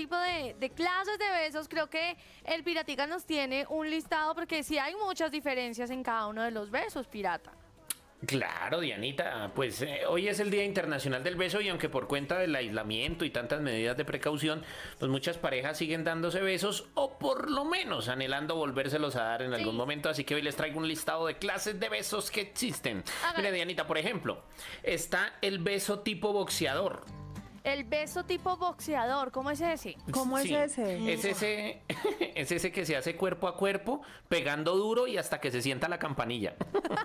tipo de clases de besos. Creo que el Piratica nos tiene un listado porque sí hay muchas diferencias en cada uno de los besos, Pirata. Claro, Dianita, pues hoy es el Día Internacional del Beso y aunque por cuenta del aislamiento y tantas medidas de precaución, pues muchas parejas siguen dándose besos o por lo menos anhelando volvérselos a dar en algún momento, así que hoy les traigo un listado de clases de besos que existen. Mire, Dianita, por ejemplo, está el beso tipo boxeador. El beso tipo boxeador, ¿cómo es ese? ¿Cómo es ese? Es ese, es ese que se hace cuerpo a cuerpo, pegando duro y hasta que se sienta la campanilla.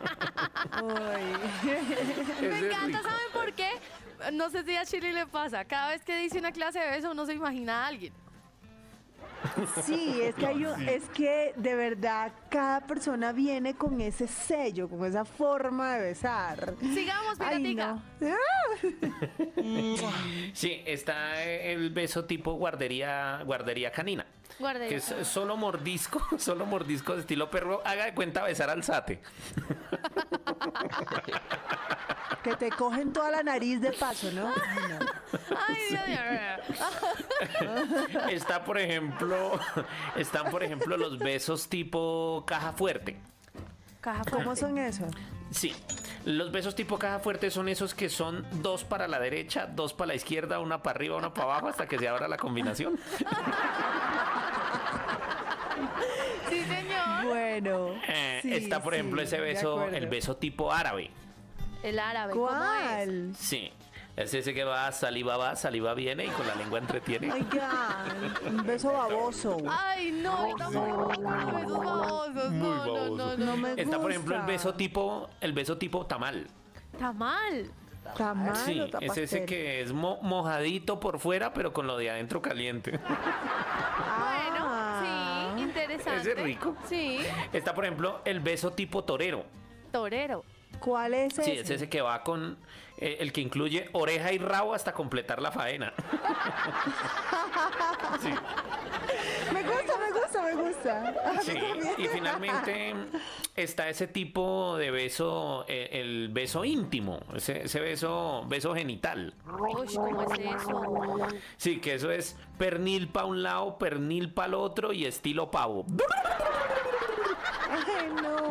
Me encanta, ¿saben por qué? No sé si a Chile le pasa. Cada vez que dice una clase de beso, uno se imagina a alguien. Sí, es que es que de verdad cada persona viene con ese sello, con esa forma de besar. Sigamos, Piratica. Sí, está el beso tipo guardería canina. Guardería. Que es solo mordisco de estilo perro. Haga de cuenta besar al sate. Que te cogen toda la nariz de paso, ¿no? Ay, Dios mío. Están por ejemplo los besos tipo caja fuerte. Caja ¿Cómo fuerte. son esos? Sí, los besos tipo caja fuerte son esos que son 2 para la derecha, 2 para la izquierda, 1 para arriba, 1 para abajo hasta que se abra la combinación. Sí, señor. Bueno. Sí, está por ejemplo ese de beso, acuerdo. el beso tipo árabe. El árabe, ¿cómo es? ¿Cuál? Sí, es ese que va, saliva viene y con la lengua entretiene. Oiga, un beso baboso. Ay, no, tampoco besos babosos. Muy No, baboso. no, no, No no. me Está por ejemplo gusta. el beso tipo tamal. Tamal. Tamal Sí, o es ese pastel. que es mojadito por fuera, pero con lo de adentro caliente. Ah. Bueno, sí, interesante. Ese es rico. Sí, Está por ejemplo el beso tipo torero. torero. ¿Cuál es ese? Sí, es ese que va con el que incluye oreja y rabo hasta completar la faena. Sí. Me gusta. A Sí, mí también. y finalmente está ese tipo de beso, el beso íntimo, ese beso genital. Uy, ¿cómo es eso? Sí, que eso es pernil pa' un lado, pernil pa' el otro y estilo pavo. Ay, no.